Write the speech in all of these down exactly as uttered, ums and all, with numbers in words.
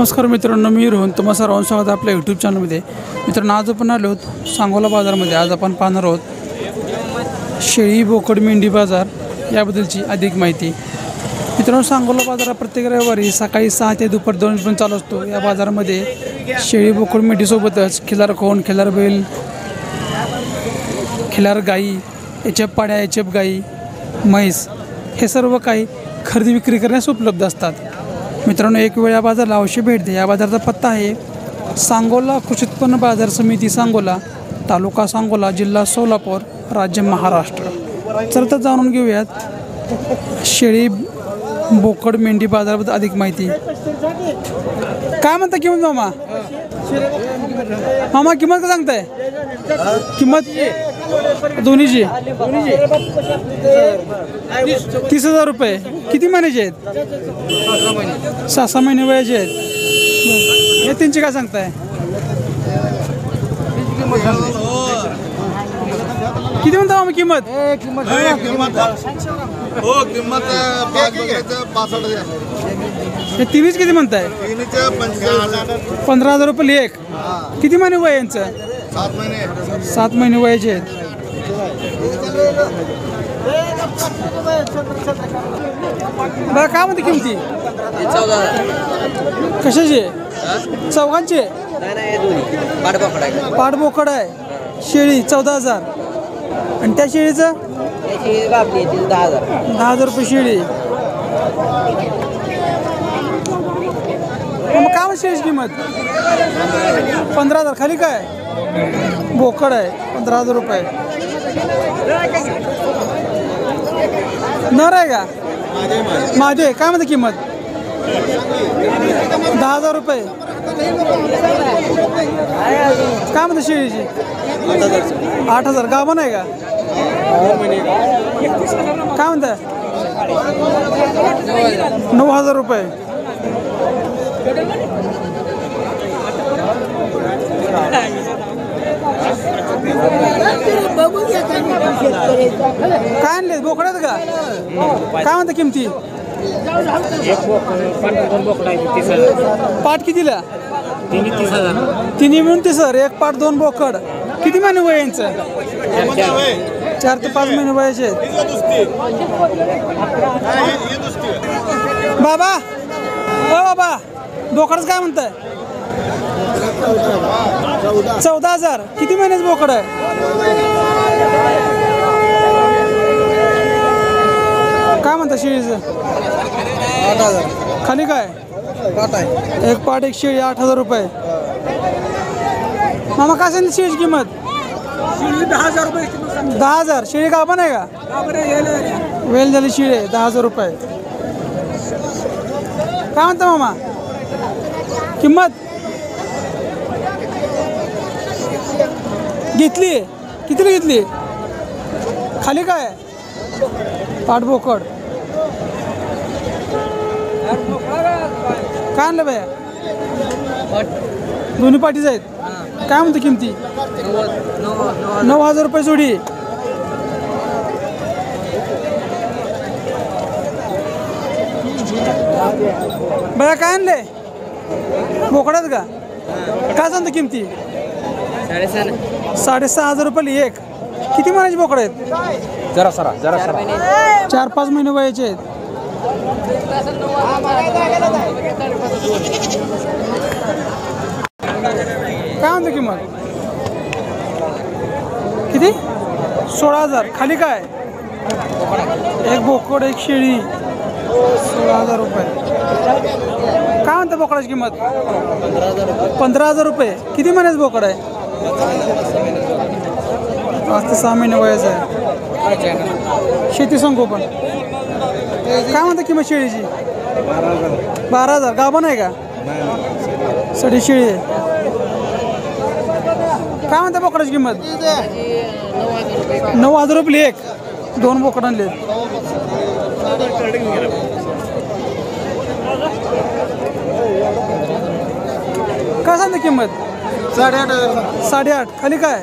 नमस्कार मित्रांनो, मी रोहन तुम्हा सर्वांचं स्वागत आहे आपल्या यूट्यूब चॅनलमध्ये। मित्रांनो, आज आपण आलो आहोत सांगोला बाजारामध्ये। आज आपण पाहणार आहोत शेळी बोकड मेंढी बाजार याबद्दलची अधिक माहिती। मित्रांनो, सांगोला बाजार प्रत्येक रविवारी सकाळी सहा ते दुपार दोन पर्यंत चालू असतो। या बाजारामध्ये शेळी बोकड मेंढीसोबतच खिलार कोण, खिलार बैल, खिलार गाई, एचएफ पाड्या, एचएफ गाई, म्हैस हे सर्व काही खरेदी विक्री करण्यास उपलब्ध असतात। मित्रांनो, एक वेळ या बाजाराला अवश्य भेट द्या। या बाजाराचा पत्ता आहे सांगोला कृषी उत्पन्न बाजार समिती, सांगोला, तालुका सांगोला, जिल्हा सोलापूर, राज्य महाराष्ट्र। चला तर जाणून घेऊयात शेळी बोकड मेंढी बाजाराबद्दल अधिक माहिती। काय म्हणता किंमत मामा? मामा किंमत का सांगताय? किंमत दोन्हीची तीस हजार रुपये। किती महिन्याचे आहेत? सहा सहा महिने वयाचे आहेत। हे तीनशे काय सांगताय? किती म्हणता मामा किंमत? हे तिन्हीच किती म्हणताय? पंधरा हजार रुपये एक। किती महिने वय यांचं? सात महिने सात महिने वयाचे आहेत। बरं, काय म्हणते किमती? कशाची? चौघांची पाठ बोकड आहे। शेळी चौदा हजार आणि त्या शेळीचं दहा हजार दहा हजार रुपये शेळी। मग काय म्हणते शेळीची किंमत? पंधरा हजार। खाली काय बोकड आहे? पंधरा हजार रुपये। नर आहे का? माझे काय म्हणते किंमत? दहा हजार रुपये। काय म्हणते शेळीची? आठ हजार। गाभण आहे का? काय म्हणता? नऊ हजार रुपये। काय आणले? बोकड आहेत का? काय म्हणता किमती? पाठ कितीला? तिन्ही मिळून तीस हजार। एक पाठ दोन बोकड। किती महिने वय यांचं? चार ते पाच महिने वयाचे आहेत। बाबा ओ बाबा, बोकडच काय म्हणताय? चौदा हजार। किती महिन्याचं बोकड आहे? काय म्हणता शेळीचं? आठ हजार। खाली काय? एक पाट एक शेळी आठ हजार रुपये। मामा काय सांगितली शेळीची किंमत? दहा हजार रुपये। दहा हजार। शेळी गाभण आहे का? वेल झाली शेळी आहे। दहा हजार रुपये। काय म्हणता मामा किंमत? घेतली? कितीला घेतली? खाली काय? पाठ बोकड। काय आणलं बाया? दोन्ही पाठीच आहेत। काय म्हणते किमती? नऊ हजार रुपये जोडी। बाया काय आणले? बोकडात का? काय सांगतो किमती? साडेसहा हजार रुपये एक। किती महिन्याचे बोकड आहेत? जरा सरा जरा सरा चार पाच महिने वयाचे आहेत। काय म्हणतो किंमत? किती? सोळा हजार। खाली काय? एक बोकड एक शेळी। सोळा हजार रुपये। काय म्हणतं बोकडाची किंमत? पंधरा हजार रुपये। किती महिन्याचं बोकड आहे? पाच ते सहा महिने वयाचं आहे। शेती संगोपन। काय म्हणतं किंमत शेळीची? बारा हजार। गाभण आहे का? सडी शेळी आहे। काय म्हणता बोकडाची किंमत? नऊ हजार रुपये एक। दोन बोकड आणले। काय सांगता किंमत? साडेआठ हजार। साडेआठ। खाली काय?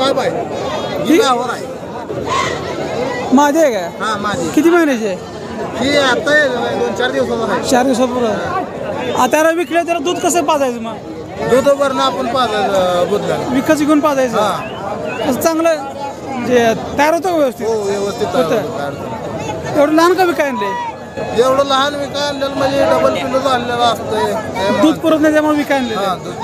माझे आहे का? हा माझी। किती महिन्याचे? ही आता आहे दोन चार दिवसाचा आहे. चार दिवसापूर्वी आता याला विकलं त्याला दूध कसं पाजायचं मग दूध वरनं आपण पाजायचं बुधला. विकत विकून पाजायचं हा असं चांगलं म्हणजे तयार होतं का व्यवस्थित हो व्यवस्थित तयार होतं. होतं, तयार होतं. एवढं लहान का विकाय आणले एवढं लहान विकाय आणलेलं म्हणजे डबल किलो झालेलं असतंय त्यामुळे- दूध पुरत नाही त्यामुळे विकाय आणले हा दूध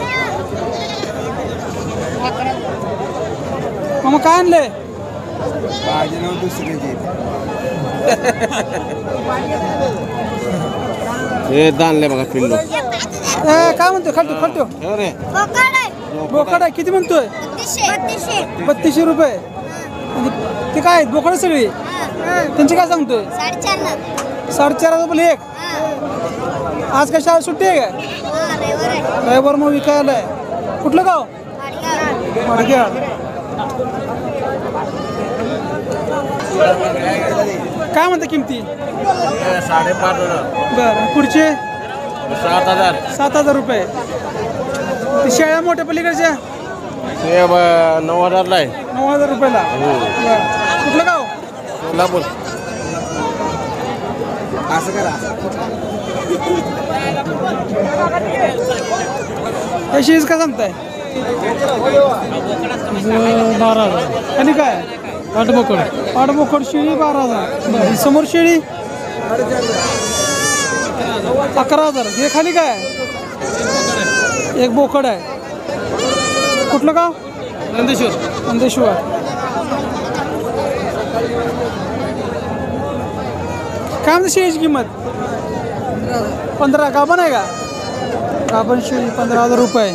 मग काय आणले माझे नाव दुसऱ्याचे हे दानले बघा पिल्लू ए, काय म्हणतो खालतो खालतो अरे बोकड आहे किती म्हणतोय बत्तीसशे रुपये आणि ते काय आहेत बोकडं सगळी त्यांची काय सांगतोय साडेचार हजार रुपये एक आज काय शाळा सुट्टी आहे का रविवार मग विकायला आहे कुठलं गाव मडग्याळ काय म्हणता किमती साडेपाच हजार बरं पुढचे सात हजार सात हजार रुपये ते शेळ्या मोठ्या पलीकडच्या ते ब- नऊ हजारला आहे नऊ हजार रुपयाला बरं कुठलं गाव कोल्हापूर असं करा हे शीज का सांगताय बारा हजार आणि काय आठबोकड आठबोकड शेळी बारा हजार बरं ही समोर शेळी अकरा हजार हे खाली काय एक बोकड आहे कुठलं गाव नंदेश्वर नंदेश्वर काय म्हणते शेळीची किंमत पंधरा गाभण आहे का गाभण शेळी पंधरा हजार रुपये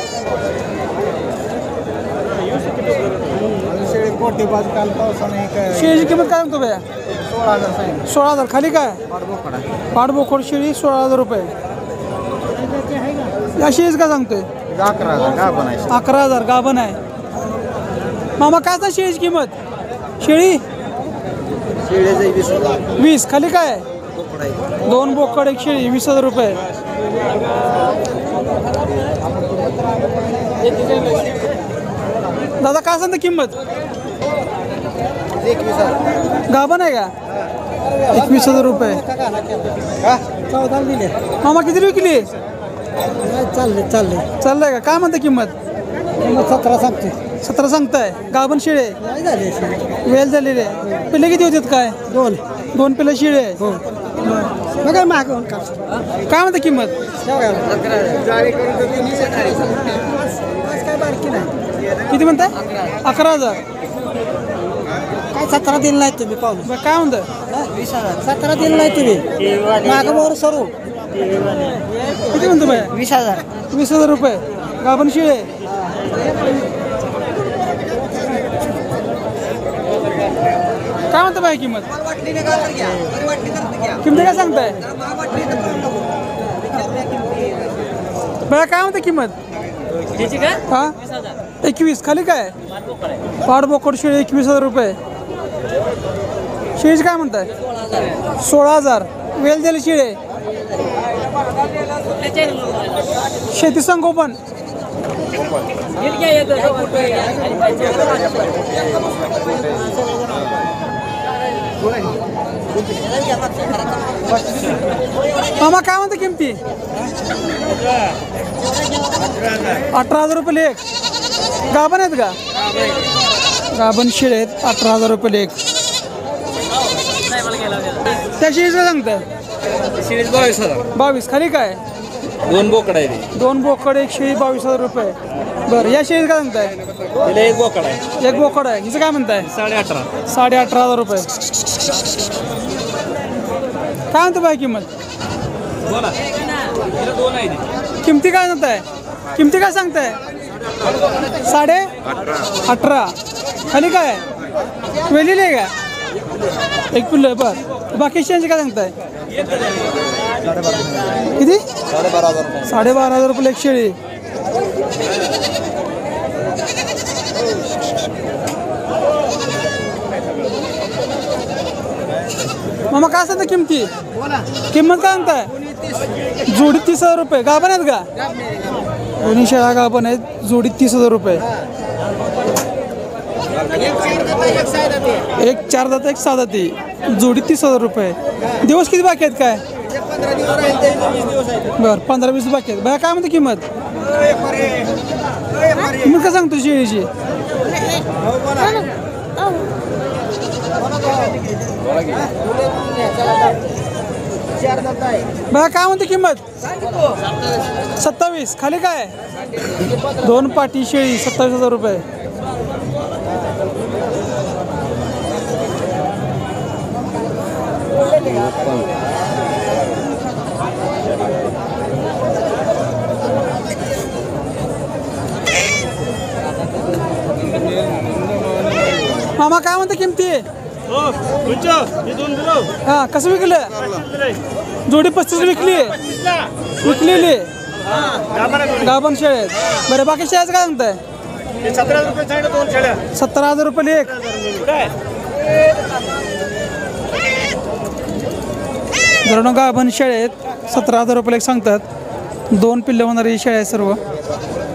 शेळी कोटी बाजू काल पावसाने काय शेळीची किंमत काय म्हणतो भैया सोळा हजार सांगितलं. सोळा हजार खाली काय पाठबोकड आहे. पाठबोकड शेळी सोळा हजार रुपये या शेळीच का सांगतोय अकरा हजार का बनायचं अकरा हजार गाभण आहे मामा काय असतं शेळीची किंमत शेळी शेळीचं वीस हजार वीस खाली काय बोकड आहे. दोन बोकड एक शेळी वीस हजार रुपये दादा काय सांगता किंमत एकवीस हजार गाभण आहे का एकवीस हजार रुपये चौदा दिले मामा किती विकली चालले चालले चाललंय का काय म्हणता किंमत सतरा सांगते सतरा सांगताय गाभण शेळे नाही झाले वेल झालेले पिल्ले किती होतात काय दोन दोन पिल्ले शिळे हो बघा मागवून का काय म्हणता किंमत काय बारकी नाही किती म्हणताय अकरा हजार काय सतरा दिल नाही तुम्ही पाहून बरं काय म्हणतं सतरा दिल नाही तुम्ही माग मोर सरू किती म्हणतो बाय वीस हजार वीस हजार रुपये गाभण शिळे काय म्हणतो बाय किंमत किंमत काय सांगताय बाय काय म्हणते किंमत हा एकवीस खाली काय पाठबोकड शेळी एकवीस हजार रुपये शेळीची काय म्हणताय सोळा हजार वेल दिले शिळे शेती संगोपन मामा काय म्हणते किमती अठरा हजार रुपये लेख गाभण आहेत का गाभण शिळे आहेत अठरा हजार रुपये लेख त्या शेळीचं सांगताय सिरीज बावीस हजार बावीस खाली काय दोन बोकड आहे ते दोन बोकड एक शेळी बावीस हजार रुपये बरं या शेळीचं काय सांगताय तिला एक बोकड आहे एक बोकड आहे हिचं काय म्हणताय साडे अठरा साडे अठरा हजार रुपये काय म्हणतो बाय किंमत बोला तिला दोन आहे ते. किमती काय म्हणताय किमती काय सांगताय साडे अठरा खाली काय वेलेली आहे का एक पिल्लं आहे बरं बाकी शेळीचे काय सांगताय किती साडेबारा हजार साडेबारा हजार रुपये एक शेळी मामा काय सांगता किमती किंमत काय सांगताय जोडी तीस हजार रुपये गाभण आहेत का दोन्ही शेळ्या गाभण आहेत जोडी तीस हजार रुपये एक चार दात एक सहा दाती जोडी तीस हजार रुपये. दिवस किती बाकी आहेत काय? बरं पंधरा वीस बाकी आहेत. बघा काय म्हणते किंमत? किंमत काय सांगतो शेळीची? बघा काय म्हणते किंमत? सत्तावीस. खाली काय? दोन पाटी शेळी सत्तावीस हजार रुपये. मामा काय म्हणते किमती? हा कसं विकलं? जोडी पस्तीस विकली विकलेली गाभण शेळ्यात. बरं बाकी शेळ्याचं काय सांगताय? सतरा हजार रुपये एक. जरा गाभण शेळ्या आहेत सतरा हजार रुपये एक सांगतात. दोन पिल्ले होणारी शेळ्या आहेत सर्व.